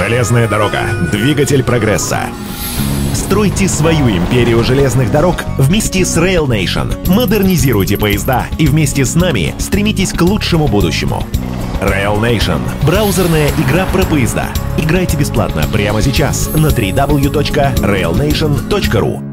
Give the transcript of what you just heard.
Железная дорога. Двигатель прогресса. Стройте свою империю железных дорог вместе с Rail Nation. Модернизируйте поезда и вместе с нами стремитесь к лучшему будущему. Rail Nation – браузерная игра про поезда. Играйте бесплатно прямо сейчас на www.railnation.ru.